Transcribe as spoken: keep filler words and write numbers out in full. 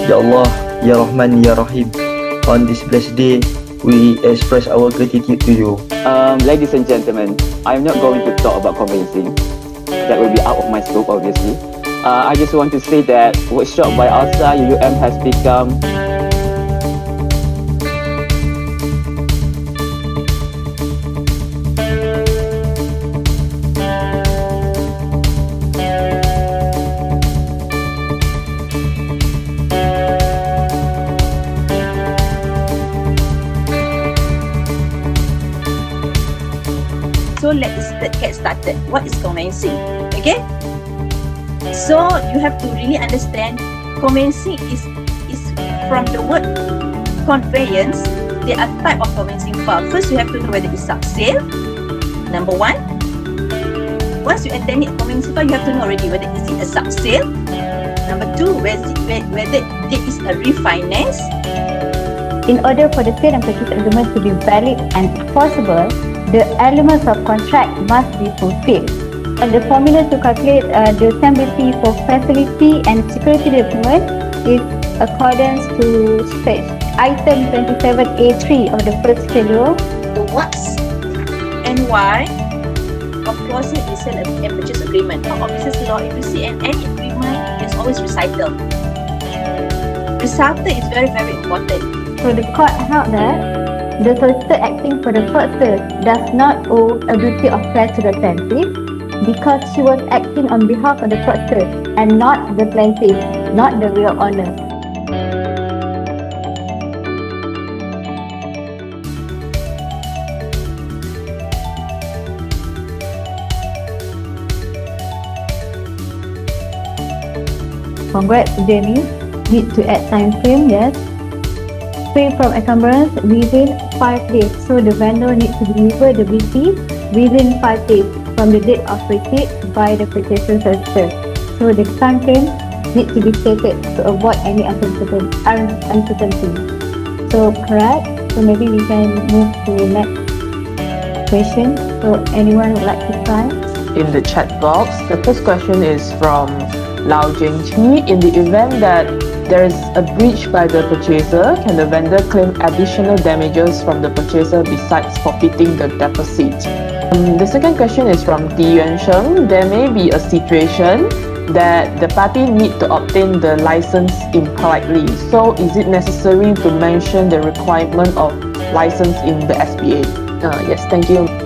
Ya Allah, Ya Rahman, Ya Rahim. On this blessed day, we express our gratitude to you. Um, ladies and gentlemen, I'm not going to talk about conveyancing. That will be out of my scope, obviously. Uh, I just want to say that workshop by ALSA U U M has become So let's get started. What is conveyancing? Okay? So you have to really understand conveyancing is is from the word conveyance. There are type of conveyancing file. First, you have to know whether it's sub-sale. Number one. Once you attend it conveyancing file, you have to know already whether is it a sub-sale. Number two, whether whether there is a refinance. In order for the sale and purchase agreement to be valid and enforceable, the elements of contract must be fulfilled. And the formula to calculate uh, the stamp duty for facility and security document is accordance to stage item twenty-seven A three of the first schedule. The what's and why of closing a sale and purchase agreement. Now, officers law, if you see an any agreement, there's always recital. Recital is very very important. So the court held that the solicitor acting for the fraudster does not owe a duty of care to the plaintiff because she was acting on behalf of the fraudster and not the plaintiff, not the real owner. Congrats, Jamie. Need to add time frame, yes. Free from encumbrance within five days. So the vendor needs to deliver the B C within five days from the date of receipt by the purchaser solicitor. So the time frame needs to be stated to avoid any uncertainty. So correct. So maybe we can move to the next question. So anyone would like to try? In the chat box, the first question is from Lao Jingqi. In the event that there is a breach by the purchaser, can the vendor claim additional damages from the purchaser besides forfeiting the deposit? Um, the second question is from Ti Yuan Sheng. There may be a situation that the party need to obtain the license impolitely. So is it necessary to mention the requirement of license in the S P A? Uh, yes, thank you.